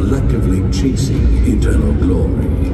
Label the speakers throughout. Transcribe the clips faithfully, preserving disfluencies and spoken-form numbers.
Speaker 1: collectively chasing eternal glory.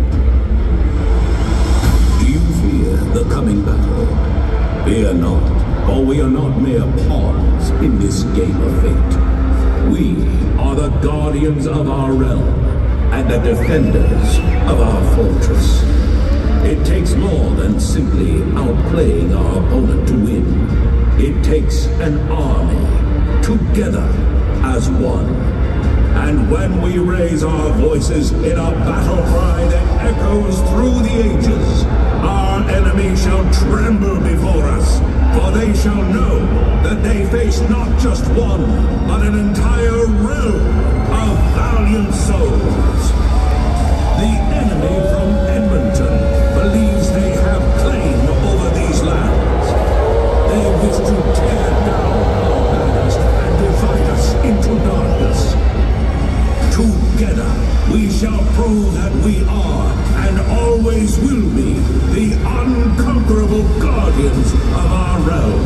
Speaker 1: Do you fear the coming battle? Fear not, for we are not mere pawns in this game of fate. We are the guardians of our realm and the defenders of our fortress. It takes more than simply outplaying our opponent to win. It takes an army, together as one. And when we raise our voices in a battle cry that echoes through the ages, our enemy shall tremble before us, for they shall know that they face not just one, but an entire realm of valiant souls. The enemy from Edmonton believes they have claim over these lands. They wish to tear down our banners and divide us into darkness. Together, we shall prove that we are, and always will be, the unconquerable guardians of our realm.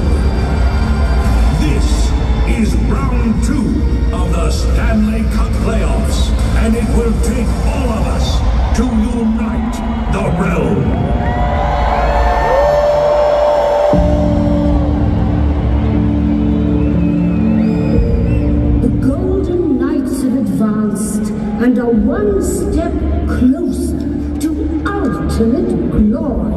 Speaker 1: This is round two of the Stanley Cup playoffs, and it will take all of us to unite the realm.
Speaker 2: And are one step closer to ultimate glory.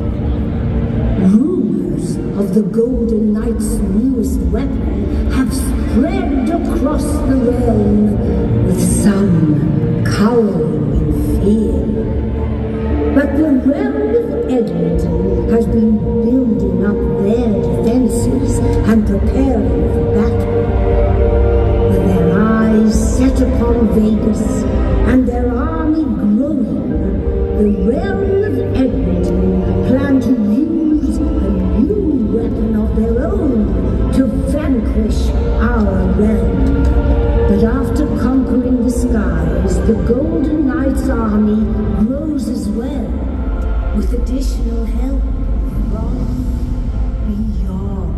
Speaker 2: Rumors of the Golden Knight's newest weapon have spread across the realm, with some cowering in fear. But the realm of Edmonton has been building up their defenses and preparing for battle. With their eyes set upon Vegas and their army growing, the realm of Edmonton plan to use a new weapon of their own to vanquish our realm. But after conquering the skies, the Golden Knight's army grows as well, with additional help from beyond.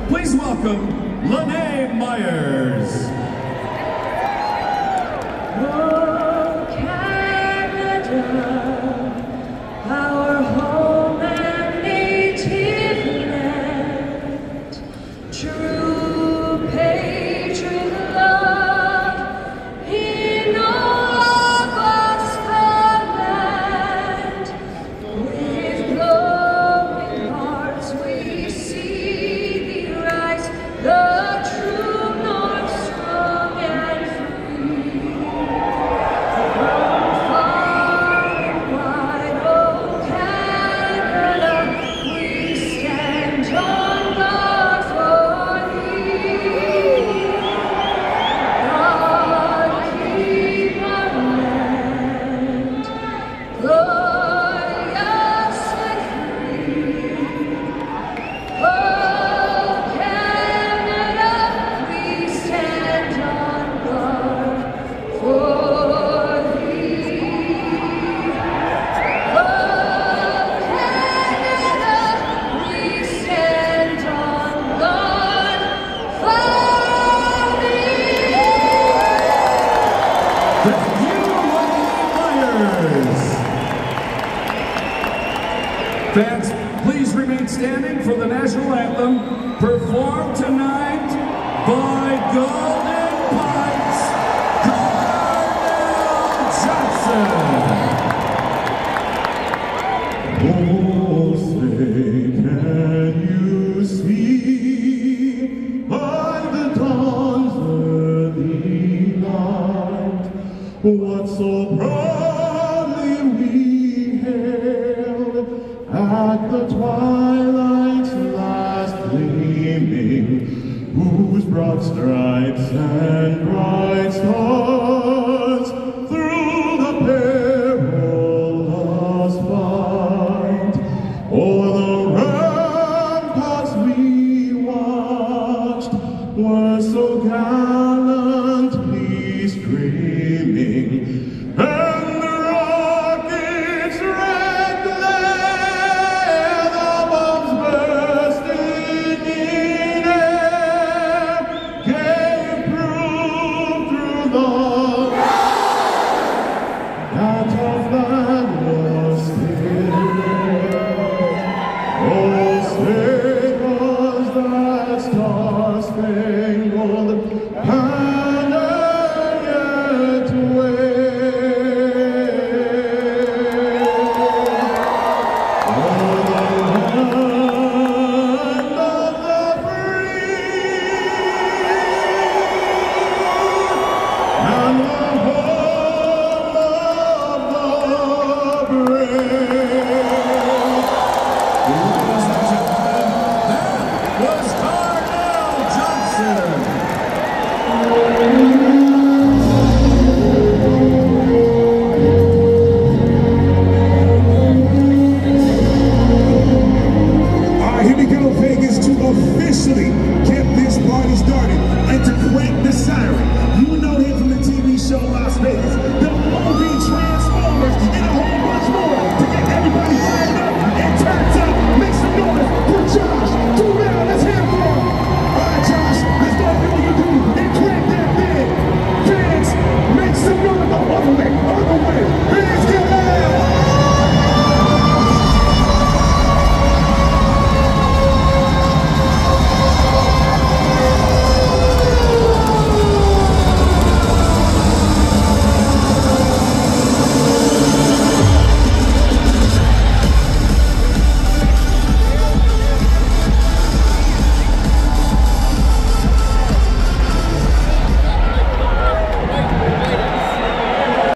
Speaker 3: Please welcome Lynnae Meyers.
Speaker 4: Oh, Canada, our home and native land, true patriot love in all of us command. With glowing hearts we see thee rise, the true north strong and free. From far and wide, oh Canada, we stand on guard for thee. God keep our land glorious and free. Oh Canada, we stand on guard for thee. Oh Canada, we stand on guard for thee.
Speaker 3: Thank you, Lynnae Meyers. Fans, please remain standing for the national anthem, performed tonight by Golden Pipes, Carnell Johnson.
Speaker 5: Oh, say, can you see by the dawn's early light what so proudly we hailed at the twilight's last gleaming, whose broad stripes and bright stars through the perilous fight o'er the ramparts we watched were so gallantly streaming, and the rockets' red glare, the bombs bursting in air, gave proof through the that our flag was still there. Oh, say was that star-spangled banner yet waved o'er the land of the free and the home of the brave.
Speaker 3: Ladies and gentlemen, that was Carnell Johnson.
Speaker 6: All right, here we go, Vegas, to officially get this party started and to crank